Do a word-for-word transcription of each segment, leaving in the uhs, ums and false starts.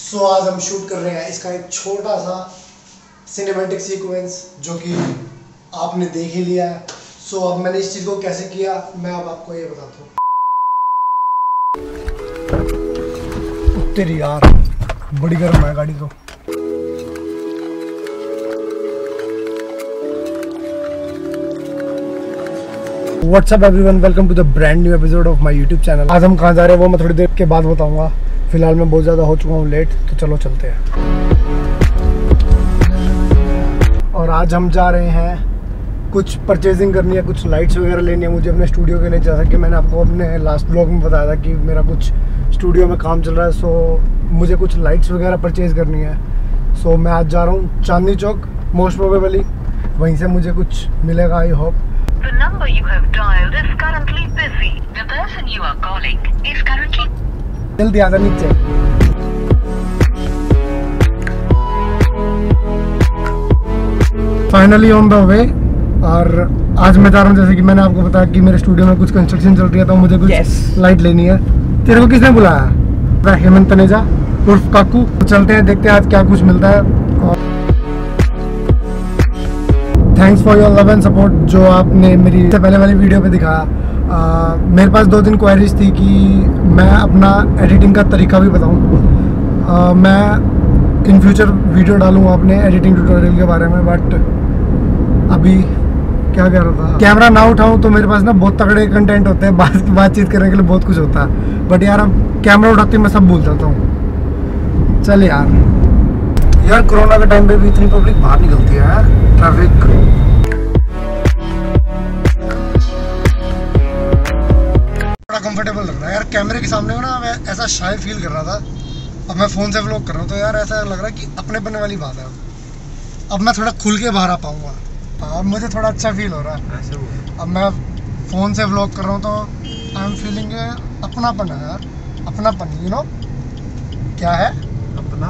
सो so, आज हम shoot कर रहे हैं इसका एक छोटा सा सिनेमैटिक सीक्वेंस जो कि आपने देख ही लिया है। सो so, अब मैंने इस चीज़ को कैसे किया मैं अब आपको ये बताता हूँ। तेरी यार बड़ी गर्म है गाड़ी तो। What's up everyone, welcome to the brand new episode of my YouTube channel. आज हम कहाँ जा रहे हैं वो मैं थोड़ी देर के बाद बताऊंगा। फिलहाल मैं बहुत ज़्यादा हो चुका हूँ लेट, तो चलो चलते हैं। और आज हम जा रहे हैं, कुछ परचेजिंग करनी है, कुछ लाइट्स वगैरह लेनी है मुझे अपने स्टूडियो के लिए। जैसा कि मैंने आपको अपने लास्ट ब्लॉग में बताया था कि मेरा कुछ स्टूडियो में काम चल रहा है, सो मुझे कुछ लाइट्स वगैरह परचेज करनी है। सो मैं आज जा रहा हूँ चांदनी चौक, मोस्ट प्रोबेबली वहीं से मुझे कुछ मिलेगा, I hope. The number you have dialed is currently busy. The person you are calling is currently. जल्दी आ जा नीचे। Finally on the way. और आज मैं जा रहा हूँ, जैसे कि मैंने आपको बताया कि मेरे स्टूडियो में कुछ कंस्ट्रक्शन चल रही है, तो मुझे कुछ yes. लाइट लेनी है। तेरे को किसने बुलाया? हेमंत तनेजा उर्फ काकू। तो चलते हैं, देखते हैं आज क्या कुछ मिलता है। Thanks for your love and support जो आपने मेरी से पहले वाली वीडियो पे दिखाया। uh, मेरे पास दो दिन क्वेरीज थी कि मैं अपना एडिटिंग का तरीका भी बताऊं। uh, मैं इन फ्यूचर वीडियो डालूंगा अपने एडिटिंग ट्यूटोरियल के बारे में, बट अभी क्या कह रहा था, कैमरा ना उठाऊं तो मेरे पास ना बहुत तगड़े कंटेंट होते हैं, बात बातचीत करने के लिए बहुत कुछ होता है, बट यार अब कैमरा उठाते मैं सब भूल जाता हूँ। चल यार यार कोरोना के टाइम पे भी इतनी पब्लिक बाहर निकलती है यार, ट्रैफिक। बड़ा कंफर्टेबल लग रहा है यार कैमरे के सामने ना। मैं ऐसा शाय फील कर रहा था, अब मैं फ़ोन से व्लॉग कर रहा हूँ तो यार ऐसा लग रहा है कि अपने बनने वाली बात है। अब मैं थोड़ा खुल के बाहर आ पाऊँगा। हाँ, मुझे थोड़ा अच्छा फील हो रहा है। अब मैं फ़ोन से व्लॉग कर रहा हूँ तो आई एम फीलिंग अपनापन है यार, अपनापन, यू नो क्या है अपना।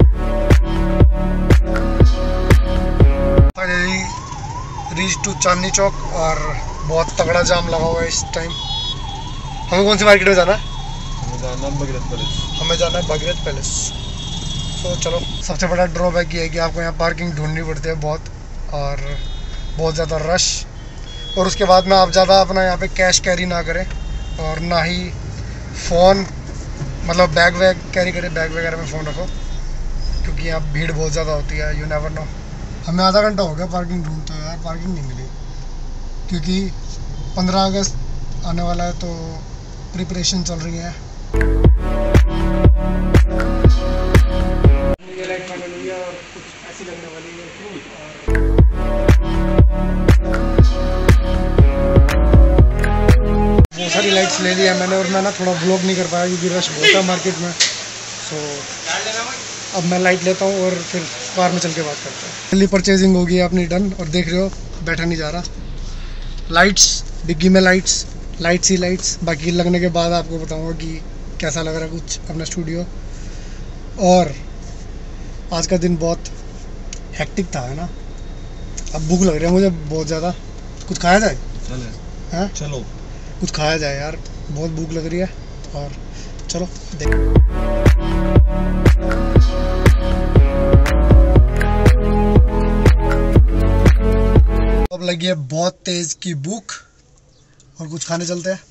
Finally reach to Chandni Chowk और बहुत तगड़ा जाम लगा हुआ है इस टाइम। हमें कौन सी मार्केट में जाना है? हमें जाना है भगीरथ पैलेस। हमें जाना है भगीरथ पैलेस। तो चलो, सबसे बड़ा ड्रॉबैक ये है कि आपको यहाँ पार्किंग ढूंढनी पड़ती है बहुत, और बहुत ज़्यादा रश। और उसके बाद में आप ज़्यादा अपना यहाँ पे कैश कैरी ना करें, और ना ही फ़ोन मतलब बैग वैग कैरी करें, बैग वगैरह में फ़ोन रखो, क्योंकि यहाँ भीड़ बहुत ज़्यादा होती है, यू नेवर नो। हमें आधा घंटा हो गया पार्किंग ढूंढते हुए यार, पार्किंग नहीं मिली, क्योंकि पंद्रह अगस्त आने वाला है तो प्रिपरेशन चल रही है। ये लाइट फाइनल हुई है और कुछ ऐसी लगने वाली है। बहुत सारी लाइट्स ले ली है मैंने, और मैं ना थोड़ा व्लॉग नहीं कर पाया क्योंकि रश बहुत है मार्केट में। सो अब मैं लाइट लेता हूँ और फिर कार में चल के बात करते हैं। पहली परचेजिंग होगी अपनी डन, और देख रहे हो बैठा नहीं जा रहा। लाइट्स डिग्गी में, लाइट्स लाइट्स ही लाइट्स। बाकी लगने के बाद आपको बताऊँगा कि कैसा लग रहा है कुछ अपना स्टूडियो। और आज का दिन बहुत हेक्टिक था, है ना। अब भूख लग रही है मुझे बहुत ज़्यादा, कुछ खाया जाए? हाँ चलो कुछ खाया जाए यार, बहुत भूख लग रही है। और चलो देख, अब लगी है बहुत तेज की भूख, और कुछ खाने चलते हैं।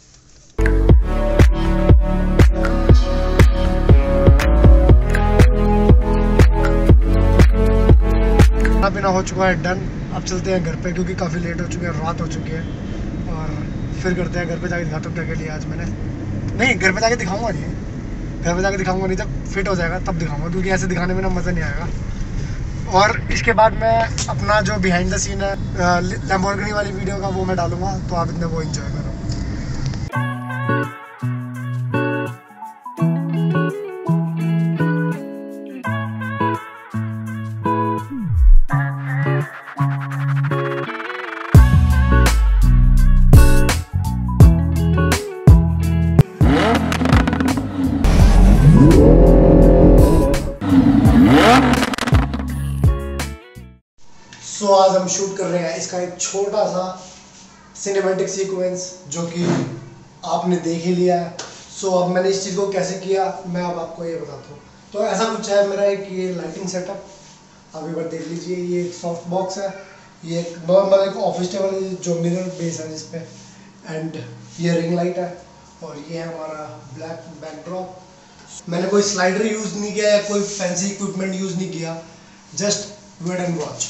खाना पीना हो चुका है डन, अब चलते हैं घर पे क्योंकि काफ़ी लेट हो चुके हैं, रात हो चुकी है। और फिर करते हैं, घर पे जाके दिखाता हूँ क्या क्या लिया आज मैंने। नहीं, घर पे जाके दिखाऊंगा नहीं, घर पे जाके दिखाऊंगा नहीं, जब फिट हो जाएगा तब दिखाऊंगा, क्योंकि ऐसे दिखाने में ना मज़ा नहीं आएगा। और इसके बाद मैं अपना जो बिहाइंड द सीन है लैम्बोर्गिनी वाली वीडियो का, वो मैं डालूंगा, तो आप इतने वो एंजॉय करो। सो so, आज हम शूट कर रहे हैं इसका एक छोटा सा सिनेमैटिक सीक्वेंस जो कि आपने देख ही लिया है। सो so, अब मैंने इस चीज़ को कैसे किया मैं अब आपको ये बताता हूँ। तो ऐसा कुछ है मेरा एक ये लाइटिंग सेटअप, आप एक बार देख लीजिए। ये एक सॉफ्ट बॉक्स है, ये एक नॉर्मल एक ऑफिस टेबल है जो मिरर बेस है जिस पे, एंड ये रिंग लाइट है, और ये है हमारा ब्लैक बैकड्रॉप। मैंने कोई स्लाइडर यूज़ नहीं किया है, कोई फैंसी इक्विपमेंट यूज़ नहीं किया, just wait and watch.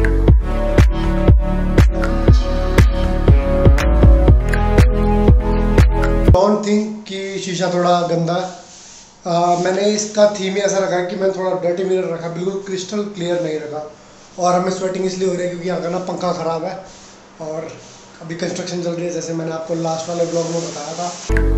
Don't think कि शीशा थोड़ा गंदा है। uh, मैंने इसका थीम ही ऐसा रखा है कि मैंने थोड़ा डर्टी मिरर रखा, बिल्कुल क्रिस्टल क्लियर नहीं रखा। और हमें स्वेटिंग इसलिए हो रही है क्योंकि यहाँ का ना पंखा ख़राब है और अभी कंस्ट्रक्शन चल रही है, जैसे मैंने आपको लास्ट वाले ब्लॉग में बताया था।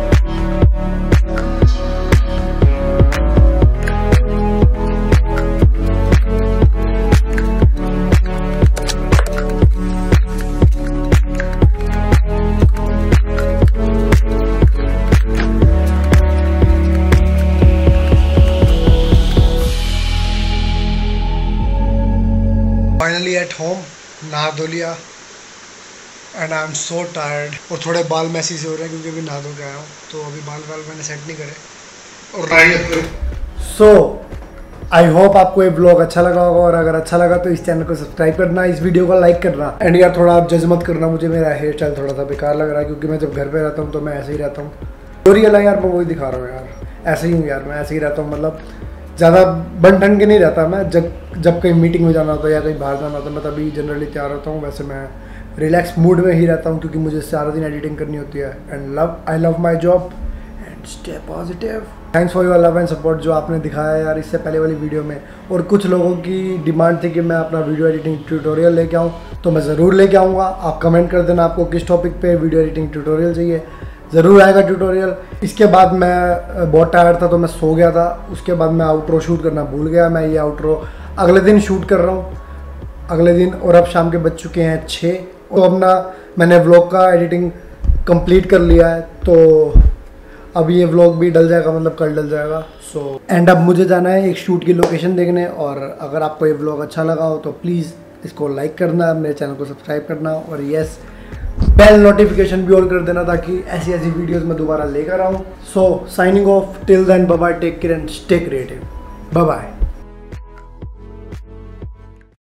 फाइनली एट होम, नहा धो लिया and I am so tired, और थोड़े बाल मैसी से हो रहे हैं क्योंकि अभी नहा धो के आया हूँ, तो अभी बाल बाल मैंने सेट नहीं करे। और राइट, सो आई होप आपको ये ब्लॉग अच्छा लगा होगा, और अगर अच्छा लगा तो इस चैनल को सब्सक्राइब करना, इस वीडियो को लाइक करना, एंड यार थोड़ा आप जज मत करना, मुझे मेरा हेयर स्टाइल थोड़ा सा बेकार लग रहा है क्योंकि मैं जब घर पे रहता हूँ तो मैं ऐसे ही रहता हूँ। तो रियल है यार, मैं वही दिखा रहा हूँ यार, ऐसे ही हूँ यार, मैं ऐसे ही रहता हूँ, मतलब ज़्यादा बन ठन के नहीं रहता मैं। जब जब कहीं मीटिंग में जाना होता है या कहीं बाहर जाना होता है मैं तभी जनरली तैयार होता हूँ, वैसे मैं रिलैक्स मूड में ही रहता हूँ क्योंकि मुझे सारा दिन एडिटिंग करनी होती है। And love I love my job and stay positive. Thanks for your love and support जो आपने दिखाया यार इससे पहले वाली वीडियो में। और कुछ लोगों की डिमांड थी कि मैं अपना वीडियो एडिटिंग ट्यूटोरियल लेके आऊँ, तो मैं ज़रूर लेके आऊँगा। आप कमेंट कर देना आपको किस टॉपिक पे वीडियो एडिटिंग ट्यूटोरियल चाहिए, ज़रूर आएगा ट्यूटोरियल। इसके बाद मैं बहुत टायर्ड था तो मैं सो गया था, उसके बाद मैं आउट्रो शूट करना भूल गया। मैं ये आउट्रो अगले दिन शूट कर रहा हूँ, अगले दिन, और अब शाम के बज चुके हैं छः। तो अब ना मैंने व्लॉग का एडिटिंग कंप्लीट कर लिया है, तो अब ये व्लॉग भी डल जाएगा, मतलब कल डल जाएगा। सो एंड अब मुझे जाना है एक शूट की लोकेशन देखने, और अगर आपको ये व्लॉग अच्छा लगा हो तो प्लीज़ इसको लाइक करना, मेरे चैनल को सब्सक्राइब करना, और येस बेल नोटिफिकेशन भी ऑन कर देना ताकि ऐसी ऐसी वीडियोस मैं दोबारा लेकर आऊँ। So signing off, till then bye bye, take care and stay creative, bye bye.